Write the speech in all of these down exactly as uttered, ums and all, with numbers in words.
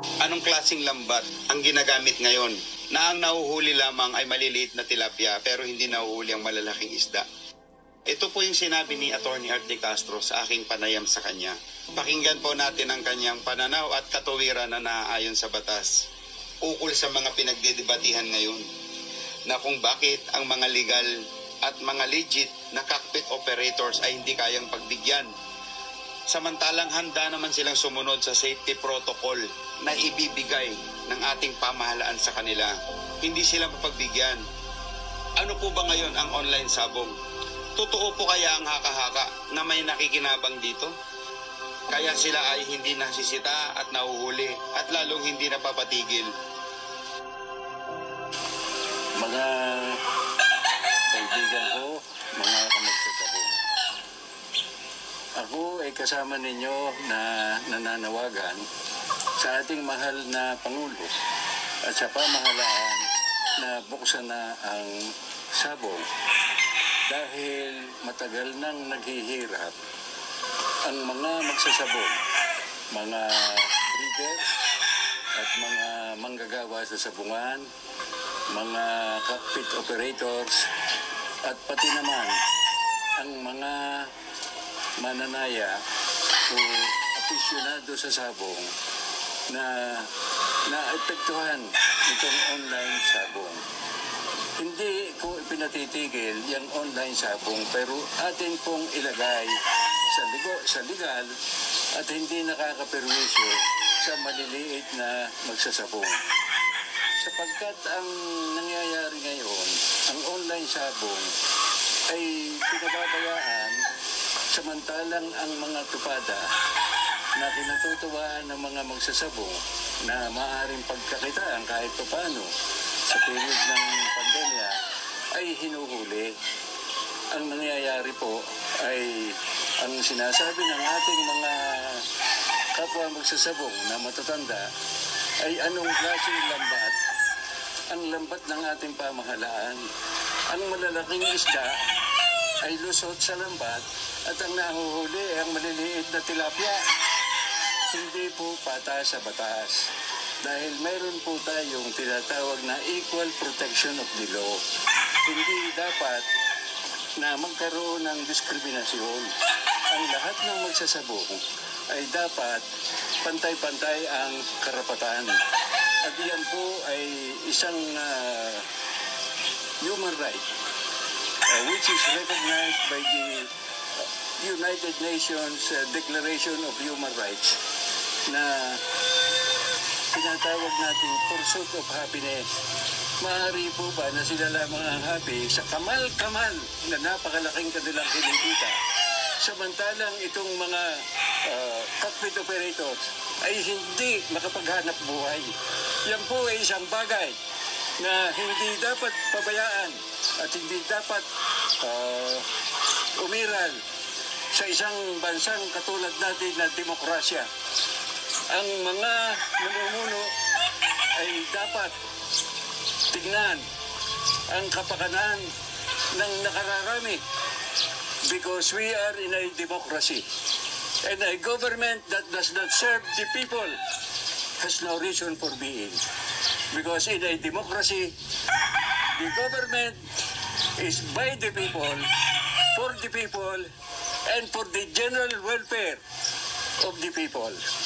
Anong klaseng lambat ang ginagamit ngayon na ang nahuhuli lamang ay maliliit na tilapia pero hindi nahuhuli ang malalaking isda? Ito po yung sinabi ni Atty. Atty. Castro sa aking panayam sa kanya. Pakinggan po natin ang kanyang pananaw at katuwiran na naaayon sa batas ukol sa mga pinagdidebatihan ngayon na kung bakit ang mga legal at mga legit na cockpit operators ay hindi kayang pagbigyan. Samantalang handa naman silang sumunod sa safety protocol na ibibigay ng ating pamahalaan sa kanila. Hindi sila mapagbigyan. Ano po ba ngayon ang online sabong? Totoo po kaya ang haka-haka na may nakikinabang dito? Kaya sila ay hindi nasisita at nahuhuli at lalong hindi napapatigil. Mga kaibigan ko, mga kamagsasabong, ako ay kasama ninyo na nananawagan sa ating mahal na Pangulo at sa pamahalaan na buksan na ang sabong dahil matagal nang naghihirap ang mga magsasabong, mga breeders at mga manggagawa sa sabungan, mga cockpit operators at pati naman ang mga mananaya o afisyonado sa sabong na naapektuhan itong online sabong. Hindi ko pinatitigil yung online sabong pero atin pong ilagay sa, ligo, sa legal at hindi nakakaperwisyo sa maliliit na magsasabong. Sapagkat ang nangyayari ngayon, ang online sabong ay pinababayaan samantalang ang mga tupada na kinatutuwaan ng mga magsasabong na maaaring pagkakitaan kahit paano sa period ng pandemya ay hinuhuli. Ang nangyayari po ay ang sinasabi ng ating mga kapwa magsasabong na matatanda ay anong klaseng lambat? Ang lambat ng ating pamahalaan. Ang malalaking isda ay lusot sa lambat at ang nahuhuli ay ang maliliit na tilapia. Hindi po patas sa batas. Dahil mayroon po tayong tinatawag na equal protection of the law. Hindi dapat na magkaroon ng diskriminasyon. Ang lahat ng magsasabong ay dapat pantay-pantay ang karapatan. At iyan po ay isang uh, human right uh, which is recognized by the United Nations uh, Declaration of Human Rights na tinatawag natin pursuit of happiness. Maaari po ba na sila lamang ang happy sa kamal-kamal na napakalaking kanilang kinikita? Samantalang itong mga uh, cockpit operators ay hindi makapaghanap buhay. Yan po ay isang bagay na hindi dapat pabayaan at hindi dapat uh, umiral sa isang bansang katulad natin na demokrasya. Ang mga namumuno ay dapat tignan ang kapakanan ng nakararami because we are in a democracy. And a government that does not serve the people has no reason for being. Because in a democracy, the government is by the people, for the people, and for the general welfare of the people.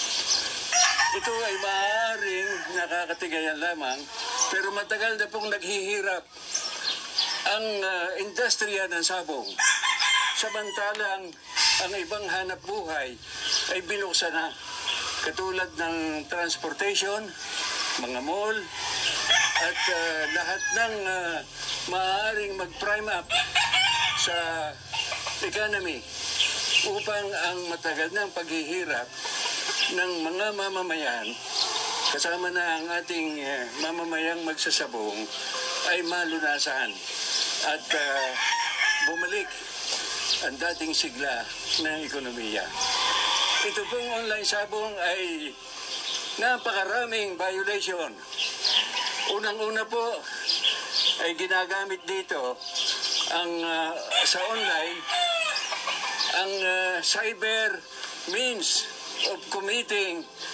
Ito ay maaaring nakakatigayan lamang, pero matagal na pong naghihirap ang uh, industriya ng sabong. Samantalang ang ibang hanap buhay ay binuksan na. Katulad ng transportation, mga mall, at uh, lahat ng uh, maaaring mag-prime up sa economy upang ang matagal ng paghihirap ng mga mamamayan, kasama na ang ating uh, mamamayang magsasabong, ay malunasan at uh, bumalik ang dating sigla ng ekonomiya. Ito pong online sabong ay napakaraming violation. Unang-una po ay ginagamit dito ang uh, sa online ang uh, cyber means of committing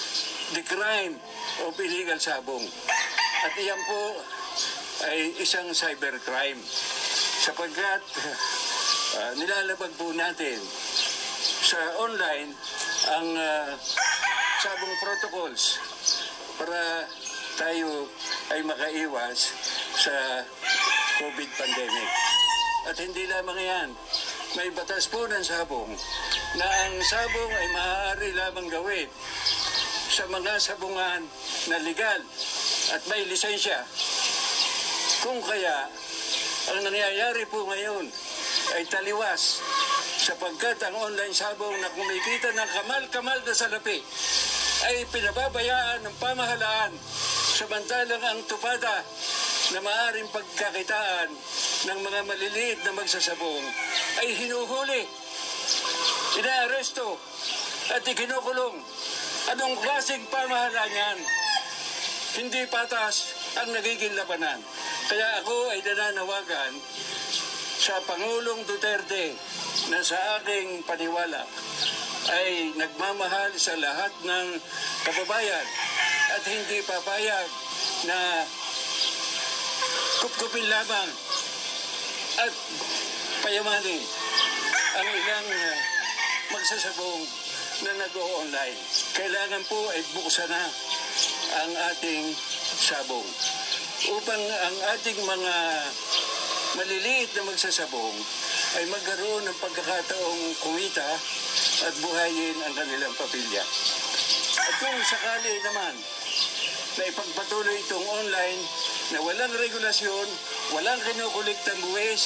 the crime of illegal sabong. At iyan po ay isang cybercrime sapagkat uh, nilalabag po natin sa online ang uh, sabong protocols para tayo ay makaiwas sa COVID pandemic. At hindi lamang yan, may batas po ng sabong na ang sabong ay maaari lamang gawin sa mga sabungan na legal at may lisensya. Kung kaya, ang nangyayari po ngayon ay taliwas sapagkat ang online sabong na kumikita ng kamal-kamal na salapi ay pinababayaan ng pamahalaan samantalang ang tupada na maaring pagkakitaan ng mga maliliit na magsasabong ay hinuhuli, inaaresto at ikinukulong. Anong klaseng pamahalaan yan? Hindi patas ang nagiging labanan. Kaya ako ay nananawagan sa Pangulong Duterte na sa aking paniwala ay nagmamahal sa lahat ng kababayan at hindi papayag na kupkupin lamang at payamanin ang ilang uh, magsasabong na nag-o-online. Kailangan po ay buksan na ang ating sabong upang ang ating mga maliliit na magsasabong ay magkaroon ng pagkakataong kumita at buhayin ang kanilang pamilya. At kung sakali naman na ipagpatuloy itong online na walang regulasyon, walang kinukuliktang buwis,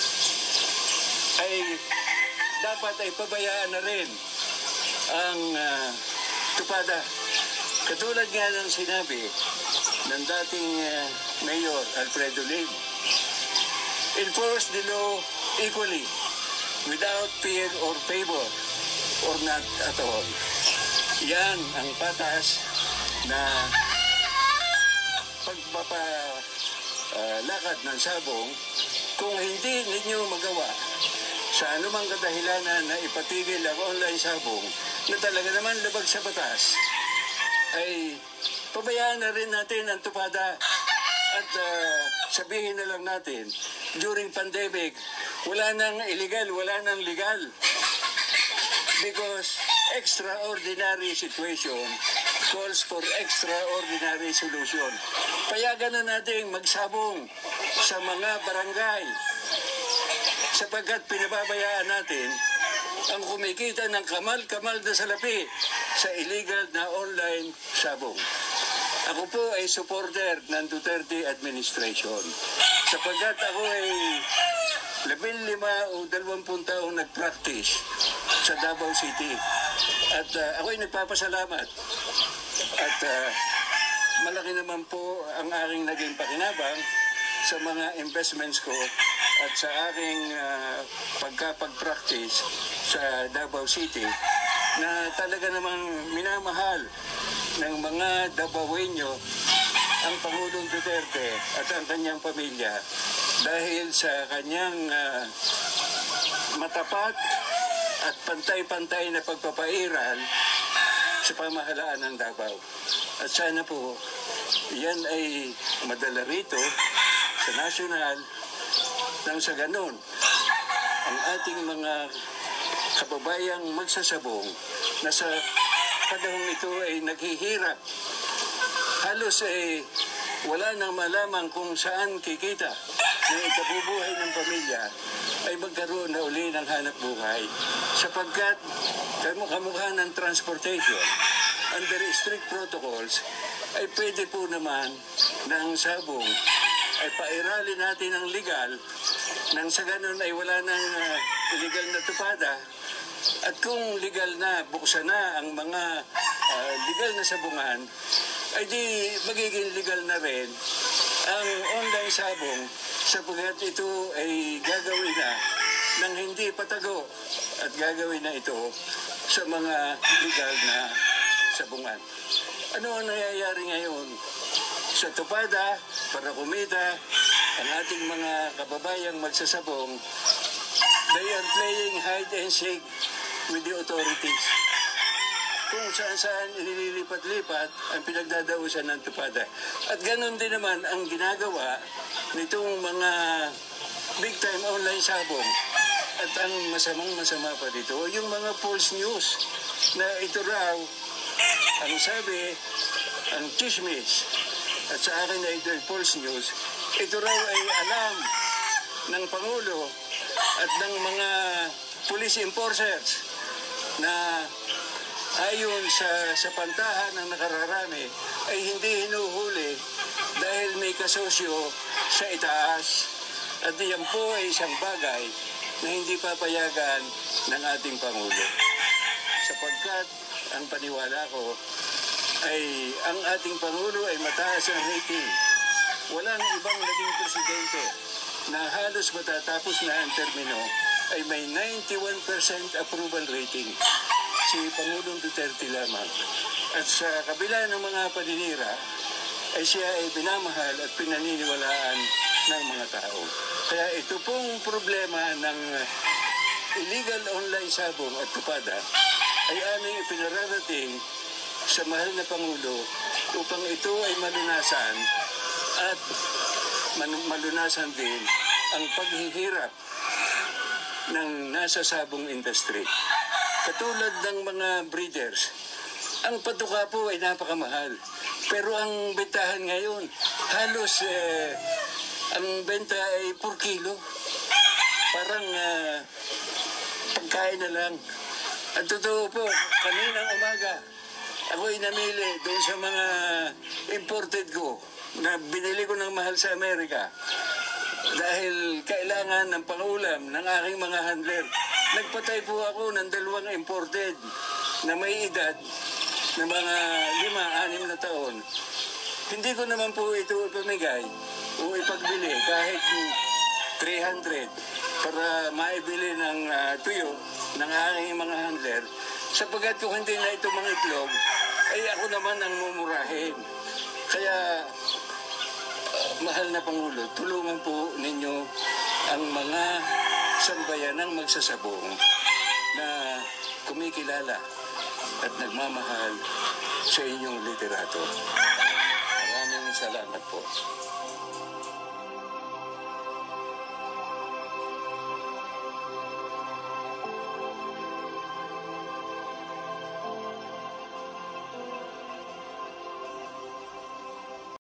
ay dapat ay pabayaan na rin ang uh, tupada. Katulad nga ng sinabi ng dating uh, Mayor Alfredo Lim, enforce the law equally without fear or favor or not at all. Yan ang patas na pagpapalakad uh, ng sabong. Kung hindi ninyo magawa sa anumang kadahilanan na ipatigil ang online sabong na talaga naman labag sa batas, ay pabayaan na rin natin ang tupada at uh, sabihin na lang natin, during pandemic, wala nang illegal, wala nang legal. Because extraordinary situation calls for extraordinary solution. Payagan na natin magsabong sa mga barangay sapagkat pinababayaan natin ang kumikita ng kamal-kamal na salapi sa illegal na online sabong. Ako po ay supporter ng Duterte administration sapagkat ako ay labing lima o dalawampung taong nag-practice sa Davao City. At uh, ako ay nagpapasalamat. At uh, malaki naman po ang aking naging pakinabang sa mga investments ko at sa aking uh, pagkapag-practice sa Davao City na talaga namang minamahal ng mga Davaoenyo ang Pangulong Duterte at ang kanyang pamilya dahil sa kanyang uh, matapat at pantay-pantay na pagpapairal sa pamahalaan ng Davao. At sana po, yan ay madala rito sa nasyonal nang sa ganun ang ating mga kababayang magsasabong na sa panahong ito ay naghihirap. Halos ay wala nang malaman kung saan kikita ng ikabubuhay ng pamilya ay magkaroon na uli ng hanap buhay sapagkat kamukha ng transportation under strict protocols ay pwede po naman na ang sabong ay pairali natin ang legal nang sa ganun ay wala nang uh, illegal na tupada at kung legal na buksan na ang mga uh, legal na sabungan ay di magiging legal na rin ang online sabong sapagkat ito ay gagawin na ng hindi patago at gagawin na ito sa mga legal na sabungan. Ano ang nangyayari ngayon? Sa tupada, para kumita, ang ating mga kababayang magsasabong, they are playing hide and seek with the authorities. kung saan-saan inililipat-lipat ang pinagdadausan ng tupada. At ganun din naman ang ginagawa nitong mga big-time online sabong. At ang masamang-masama pa dito, yung mga false news na ito raw, ang sabi, ang chismis, at sa akin na ito ay false news, ito raw ay alam ng Pangulo at ng mga police enforcers na ayon sa, sa pantahan ng nakararami ay hindi hinuhuli dahil may kasosyo sa itaas. At yan po ay isang bagay na hindi papayagan ng ating Pangulo. Sapagkat ang paniwala ko ay ang ating Pangulo ay mataas ang rating. Walang ibang naging presidente na halos matatapos na ang termino ay may ninety-one percent approval rating. Si Pangulong Duterte lamang. At sa kabila ng mga paninira, ay siya ay pinamahal at pinaniniwalaan ng mga tao. Kaya ito pong problema ng illegal online sabong at tupada ay aming ipinararating sa mahal na Pangulo upang ito ay malunasan at malunasan din ang paghihirap ng nasa sabong industry. Katulad ng mga breeders, ang patuka po ay napakamahal. Pero ang bentahan ngayon, halos eh, ang benta ay per kilo. Parang uh, pagkain na lang. At totoo po, kaninang umaga, ako'y namili doon sa mga imported ko na binili ko ng mahal sa Amerika. Dahil kailangan ng pangulam ng aking mga handler. Nagpatay po ako ng dalawang imported na may edad na mga lima, anim na taon. Hindi ko naman po ito ipamigay o ipagbili kahit three hundred para maibili ng uh, tuyo ng aking mga handler. Sapagkat kung hindi na ito mga itlog, ay ako naman ang mumurahin. Kaya, uh, mahal na Pangulo, tulungan po ninyo ang mga sambayanang magsasabong na kumikilala at nagmamahal sa inyong literato. Maraming salamat po.